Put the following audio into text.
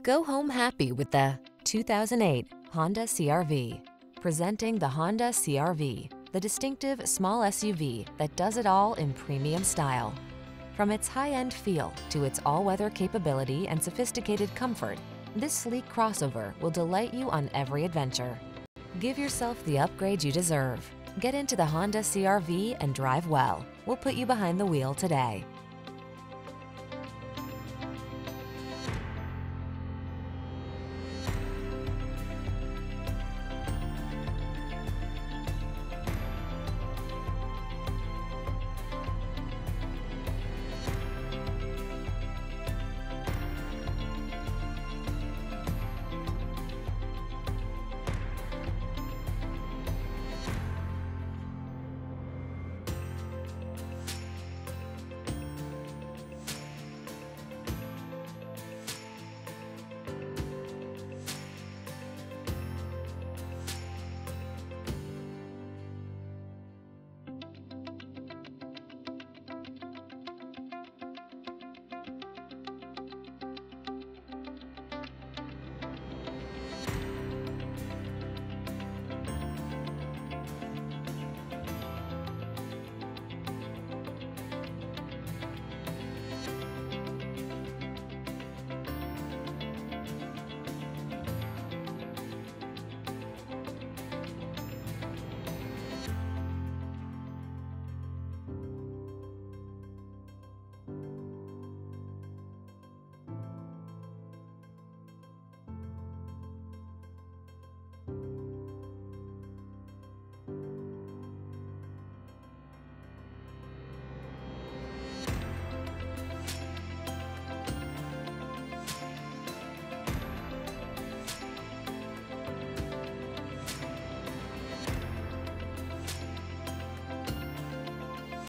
Go home happy with the 2008 Honda CR-V. Presenting the Honda CR-V, the distinctive small SUV that does it all in premium style. From its high-end feel to its all-weather capability and sophisticated comfort, this sleek crossover will delight you on every adventure. Give yourself the upgrade you deserve. Get into the Honda CR-V and drive well. We'll put you behind the wheel today.